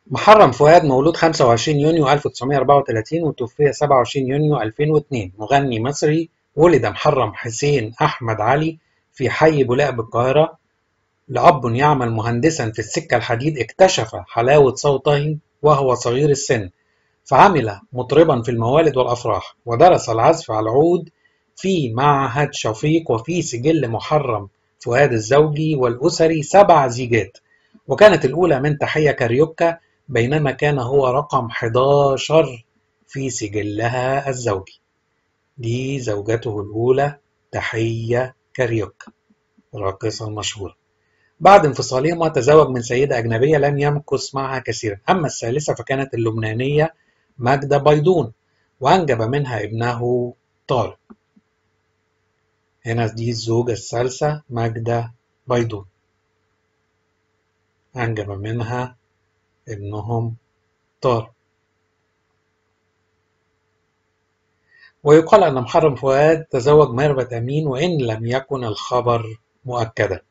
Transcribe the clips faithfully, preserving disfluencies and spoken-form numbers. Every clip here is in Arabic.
محرم فؤاد مولود خمسة وعشرين يونيو ألف وتسعمائة وأربعة وثلاثين وتوفي سبعة وعشرين يونيو ألفين واثنين، مغني مصري. ولد محرم حسين أحمد علي في حي بولاق بالقاهرة، لأب يعمل مهندسا في السكة الحديد. اكتشف حلاوة صوته وهو صغير السن، فعمل مطربا في الموالد والأفراح، ودرس العزف على العود في معهد شفيق. وفي سجل محرم فؤاد الزوجي والأسري سبع زيجات، وكانت الأولى من تحية كاريوكا، بينما كان هو رقم حداشر في سجلها الزوجي. دي زوجته الأولى تحية كاريوكا، الراقصة المشهورة. بعد انفصالهما تزوج من سيدة أجنبية لم يمكث معها كثيرا. أما الثالثة فكانت اللبنانية ماجدة بيضون، وأنجب منها ابنه طارق. هنا دي الزوجة الثالثة ماجدة بيضون، أنجب منها ابنهم طارق. ويقال أن محرم فؤاد تزوج ميرفت أمين، وإن لم يكن الخبر مؤكدا.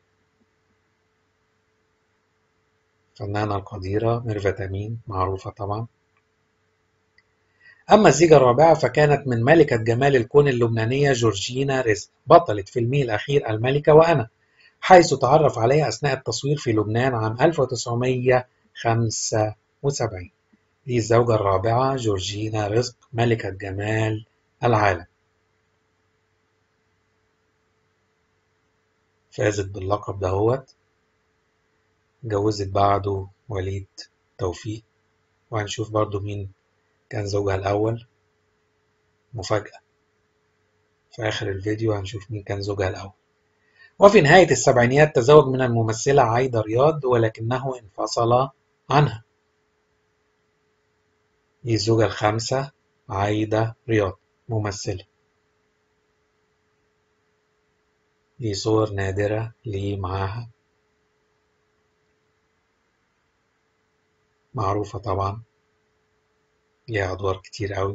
الفنانة القديرة ميرفت أمين معروفة طبعا. أما الزيجة الرابعة فكانت من ملكة جمال الكون اللبنانية جورجينا رزق، بطلة فيلمه الأخير الملكة وأنا، حيث تعرف عليها أثناء التصوير في لبنان عام ألف وتسعمائة وخمسة وسبعين. دي الزوجة الرابعة جورجينا رزق، ملكة جمال العالم، فازت باللقب دهوت. جوزت بعده وليد توفيق، وهنشوف برضو مين كان زوجها الأول. مفاجأة في آخر الفيديو هنشوف مين كان زوجها الأول. وفي نهاية السبعينيات تزوج من الممثلة عايدة رياض، ولكنه انفصل عنها. دي الزوجة الخامسة عايدة رياض، ممثلة. دي صور نادرة ليه معاها، معروفة طبعا، ليها أدوار كتير أوي.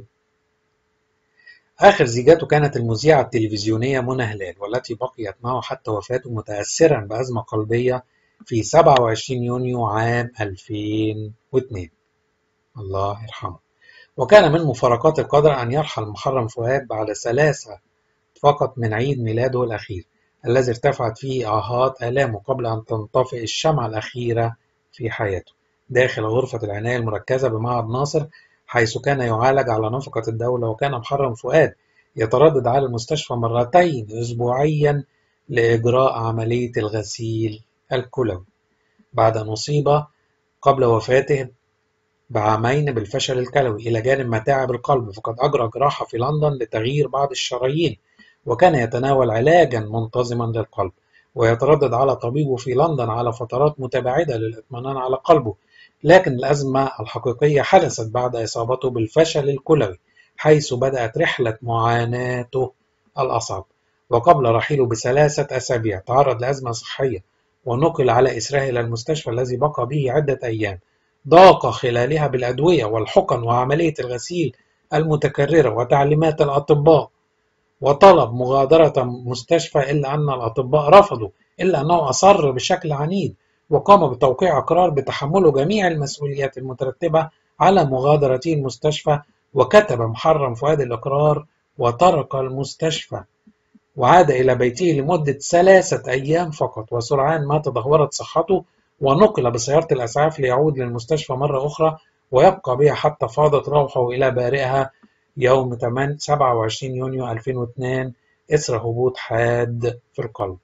آخر زيجاته كانت المذيعة التلفزيونية منى هلال، والتي بقيت معه حتى وفاته متأثرا بأزمة قلبية في سبعة وعشرين يونيو عام ألفين واثنين، الله يرحمه. وكان من مفارقات القدر أن يرحل محرم فؤاد بعد ثلاثة فقط من عيد ميلاده الأخير، الذي ارتفعت فيه آهات آلامه قبل أن تنطفئ الشمعة الأخيرة في حياته داخل غرفة العناية المركزة بمعهد ناصر، حيث كان يعالج على نفقة الدولة. وكان محرم فؤاد يتردد على المستشفى مرتين أسبوعيا لإجراء عملية الغسيل الكلوي، بعد أن أصيب قبل وفاته بعامين بالفشل الكلوي إلى جانب متاعب القلب، فقد أجرى جراحة في لندن لتغيير بعض الشرايين، وكان يتناول علاجا منتظما للقلب، ويتردد على طبيبه في لندن على فترات متباعدة للإطمئنان على قلبه. لكن الأزمة الحقيقية حدثت بعد إصابته بالفشل الكلوي، حيث بدأت رحلة معاناته الأصعب. وقبل رحيله بثلاثة أسابيع تعرض لأزمة صحية، ونقل على إثرها إلى المستشفى الذي بقى به عدة أيام، ضاق خلالها بالأدوية والحقن وعملية الغسيل المتكررة وتعليمات الأطباء، وطلب مغادرة مستشفى، إلا أن الأطباء رفضوا، إلا أنه أصر بشكل عنيد وقام بتوقيع إقرار بتحمله جميع المسؤوليات المترتبة على مغادرته المستشفى. وكتب محرم فؤاد الإقرار وترك المستشفى، وعاد إلى بيته لمدة ثلاثة أيام فقط، وسرعان ما تدهورت صحته، ونقل بسيارة الإسعاف ليعود للمستشفى مرة أخرى، ويبقى بها حتى فاضت روحه إلى بارئها يوم سبعة وعشرين يونيو ألفين واثنين إثر هبوط حاد في القلب.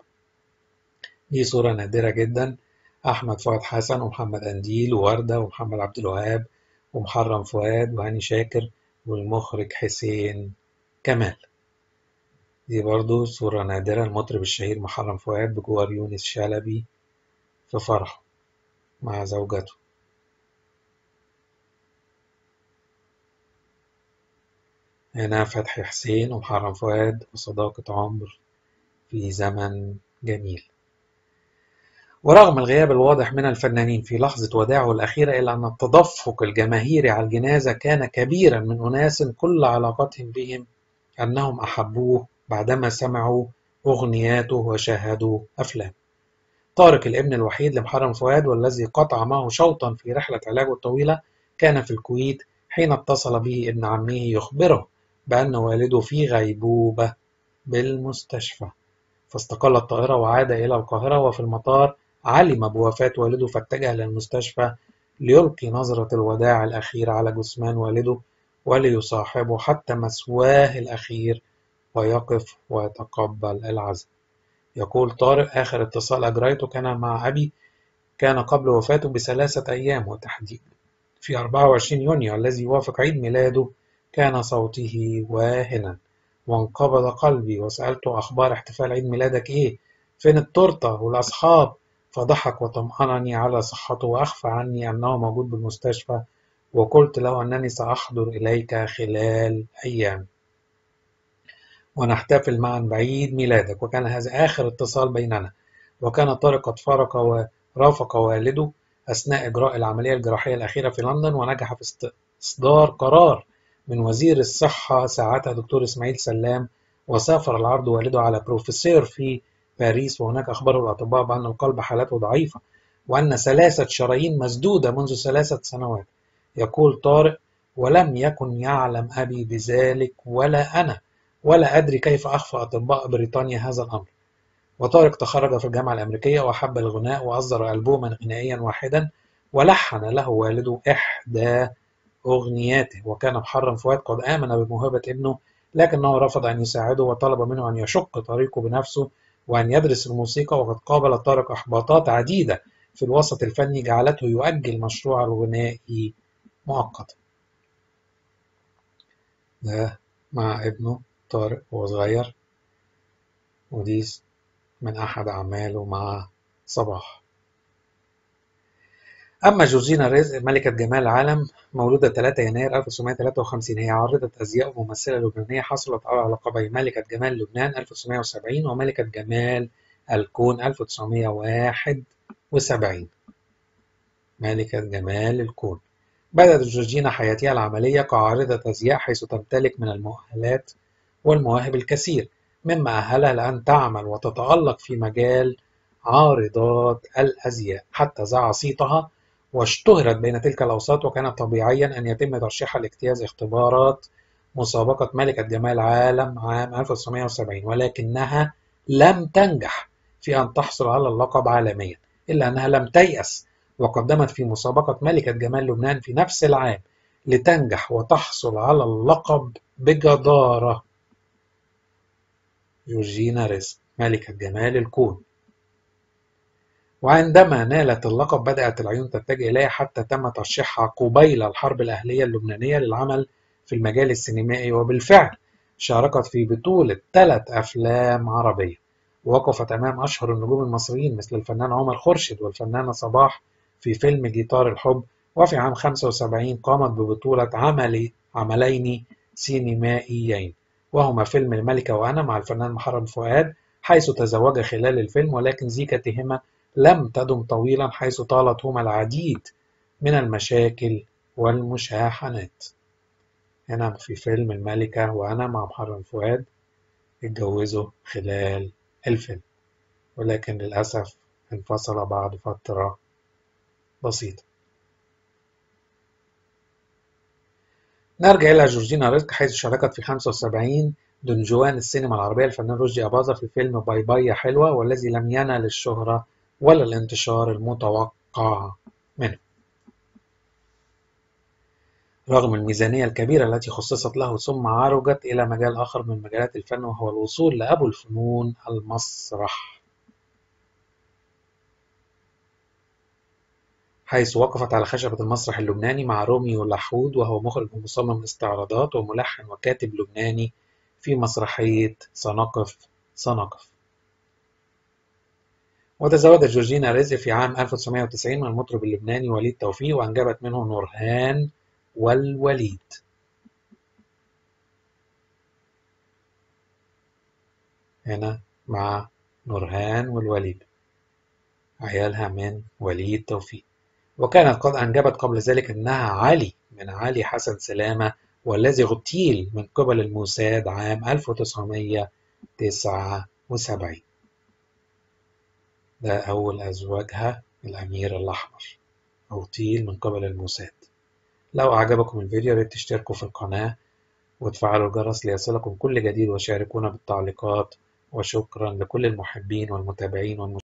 دي صورة نادرة جدا، أحمد فؤاد حسن ومحمد أنديل ووردة ومحمد عبد الوهاب ومحرم فؤاد وهاني شاكر والمخرج حسين كمال. دي برضو صورة نادرة، المطرب الشهير محرم فؤاد بجوار يونس شلبي في فرحه مع زوجته. هنا فتحي حسين ومحرم فؤاد وصداقة عمر في زمن جميل. ورغم الغياب الواضح من الفنانين في لحظة وداعه الأخيرة، إلا أن التدفق الجماهيري على الجنازة كان كبيرا من أناس كل علاقتهم بهم أنهم أحبوه بعدما سمعوا أغنياته وشاهدوا أفلام. طارق الابن الوحيد لمحرم فؤاد والذي قطع معه شوطا في رحلة علاجه الطويلة كان في الكويت حين اتصل به ابن عمه يخبره بأن والده في غيبوبة بالمستشفى، فاستقل الطائرة وعاد إلى القاهرة، وفي المطار علم بوفاة والده فاتجه للمستشفى ليلقي نظرة الوداع الأخيرة على جثمان والده وليصاحبه حتى مثواه الأخير ويقف ويتقبل العزاء. يقول طارق: آخر اتصال أجريته كان مع أبي، كان قبل وفاته بثلاثة أيام، وتحديدا في أربعة وعشرين يونيو الذي يوافق عيد ميلاده. كان صوته واهنا وانقبض قلبي، وسألته: أخبار احتفال عيد ميلادك إيه؟ فين التورتة والأصحاب؟ فضحك وطمأنني على صحته وأخفى عني أنه موجود بالمستشفى، وقلت له أنني سأحضر إليك خلال أيام ونحتفل معا بعيد ميلادك. وكان هذا آخر اتصال بيننا. وكان طارق قد فارق ورافق والده أثناء إجراء العملية الجراحية الأخيرة في لندن، ونجح في إصدار قرار من وزير الصحة ساعتها دكتور إسماعيل سلام، وسافر العرض والده على بروفيسور في باريس، وهناك أخبره الأطباء بأن القلب حالته ضعيفة وأن ثلاثة شرايين مسدودة منذ ثلاثة سنوات. يقول طارق: ولم يكن يعلم أبي بذلك ولا أنا، ولا أدري كيف أخفى أطباء بريطانيا هذا الأمر. وطارق تخرج في الجامعة الأمريكية وأحب الغناء، وأصدر ألبوما غنائيا واحدا ولحن له والده إحدى أغنياته. وكان محرم فؤاد قد آمن بموهبة ابنه، لكنه رفض أن يساعده وطلب منه أن يشق طريقه بنفسه وأن يدرس الموسيقى. وقد قابل طارق إحباطات عديدة في الوسط الفني جعلته يؤجل مشروعه الغنائي مؤقتا. ده مع ابنه طارق وهو صغير، ودي من أحد أعماله مع صباح. أما جورجينا رزق ملكة جمال العالم، مولودة ثلاثة يناير ألف وتسعمائة وثلاثة وخمسين، هي عارضة أزياء وممثلة لبنانية حصلت على لقبين ملكة جمال لبنان ألف وتسعمائة وسبعين وملكة جمال الكون ألف وتسعمائة وواحد وسبعين. ملكة جمال الكون. بدأت جورجينا حياتها العملية كعارضة أزياء، حيث تمتلك من المؤهلات والمواهب الكثير، مما أهلها لأن تعمل وتتألق في مجال عارضات الأزياء حتى ذاع صيتها واشتهرت بين تلك الأوساط. وكان طبيعيا أن يتم ترشيحها لاجتياز اختبارات مسابقة ملكة جمال العالم عام ألف وتسعمائة وسبعين، ولكنها لم تنجح في أن تحصل على اللقب عالميا، إلا أنها لم تيأس وقدمت في مسابقة ملكة جمال لبنان في نفس العام لتنجح وتحصل على اللقب بجدارة. جورجينا رزق ملكة جمال الكون. وعندما نالت اللقب بدأت العيون تتجه إليها، حتى تم ترشيحها قبيل الحرب الأهلية اللبنانية للعمل في المجال السينمائي، وبالفعل شاركت في بطولة ثلاث أفلام عربية، ووقفت أمام أشهر النجوم المصريين مثل الفنان عمر خورشيد والفنانة صباح في فيلم جيتار الحب. وفي عام خمسة وسبعين قامت ببطولة عمل عملين سينمائيين، وهما فيلم الملكة وأنا مع الفنان محرم فؤاد، حيث تزوج خلال الفيلم، ولكن زيجتهما لم تدم طويلا حيث طالت هما العديد من المشاكل والمشاحنات. هنا في فيلم الملكة وأنا مع محرم فؤاد اتجوزوا خلال الفيلم، ولكن للأسف انفصل بعد فترة بسيطة. نرجع إلى جورجينا رزق، حيث شاركت في خمسة وسبعين دون جوان السينما العربية الفنان رشدي أباظة في فيلم باي باي يا حلوة، والذي لم ينل الشهرة ولا الانتشار المتوقع منه رغم الميزانية الكبيرة التي خصصت له، ثم عرجت إلى مجال آخر من مجالات الفن، وهو الوصول لأبو الفنون المسرح، حيث وقفت على خشبة المسرح اللبناني مع روميو لحود، وهو مخرج ومصمم استعراضات وملحن وكاتب لبناني، في مسرحية سنقف سنقف. وتزوجت جورجينا رزق في عام ألف وتسعمائة وتسعين من المطرب اللبناني وليد توفيق، وأنجبت منه نورهان والوليد. هنا مع نورهان والوليد عيالها من وليد توفيق. وكانت قد أنجبت قبل ذلك ابنها علي من علي حسن سلامة، والذي اغتيل من قبل الموساد عام ألف وتسعمائة وتسعة وسبعين. ده أول أزواجها الأمير الأحمر أغتيل من قبل الموساد. لو أعجبكم الفيديو ياريت تشتركوا في القناة وتفعلوا الجرس ليصلكم كل جديد وشاركونا بالتعليقات. وشكرا لكل المحبين والمتابعين والمشاهدين.